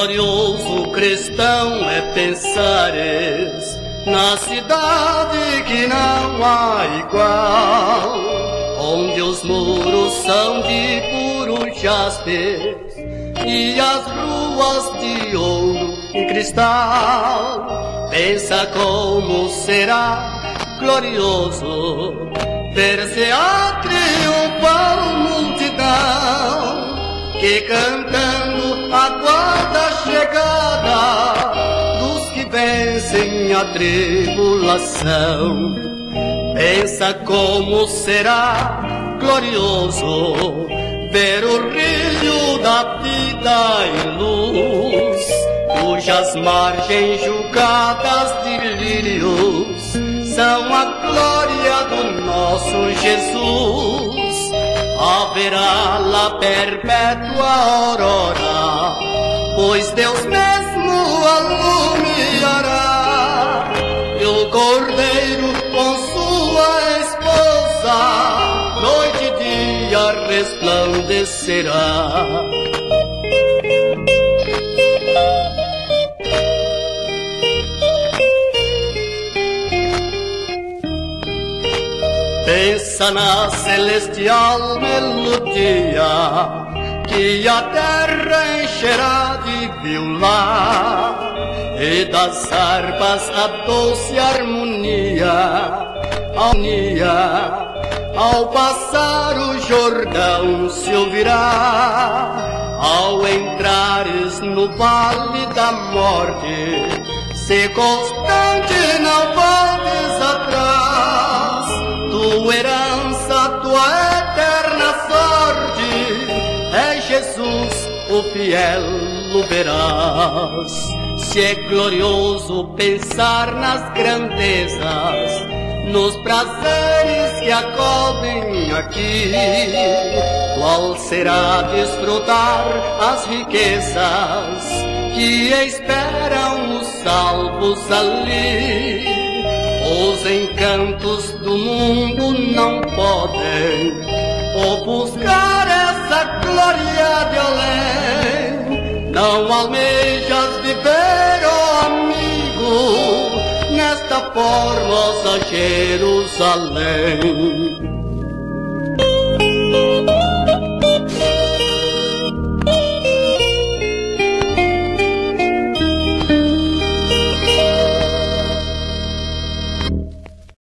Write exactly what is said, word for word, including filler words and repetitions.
Glorioso cristão é pensares na cidade que não há igual, onde os muros são de puro jaspe e as ruas de ouro e cristal. Pensa como será glorioso ver-se a triunfal multidão que cantando aguarda a chegada dos que vencem a tribulação. Pensa como será glorioso ver o rio da vida e luz, cujas margens julgadas de lírios são a glória do nosso Jesus. Haverá lá perpétua aurora, pois Deus mesmo alumiará, e o Cordeiro com sua esposa noite e dia resplandecerá. Pensa na celestial melodia que a terra encherá de violar, e das harpas a doce harmonia, a harmonia, ao passar o Jordão se ouvirá. Ao entrares no vale da morte, se constante não voltes atrás, tua herança, tua eterna sorte, é Jesus o fiel, o verás. Se é glorioso pensar nas grandezas, nos prazeres que acodem aqui, qual será desfrutar as riquezas que esperam os salvos ali. Os encantos do mundo não podem ofuscar essa glória de além. Não almejas viver, oh amigo, nesta formosa Jerusalém.